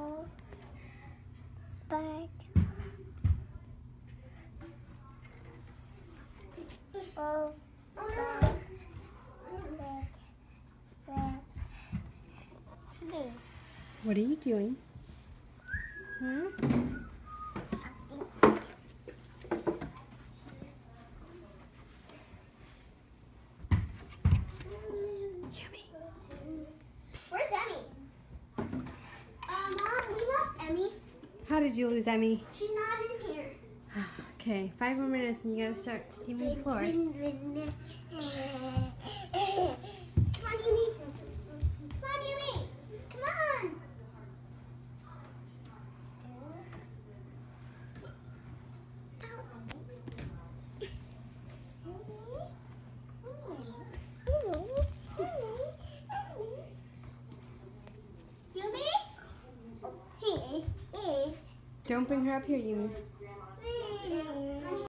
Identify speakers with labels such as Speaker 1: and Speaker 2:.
Speaker 1: Back. Oh, back. Red.
Speaker 2: What are you doing? Hmm? Yummy.
Speaker 1: Where's Emmy? Mom, we lost Emmy.
Speaker 2: How did you lose, Emmy?
Speaker 1: She's not in here.
Speaker 2: Okay, 5 more minutes and you gotta start steaming the floor.
Speaker 1: Come on, Yumi. Come on, Yumi. Come on. Yumi? He is.
Speaker 2: Don't bring her up here, Yumi.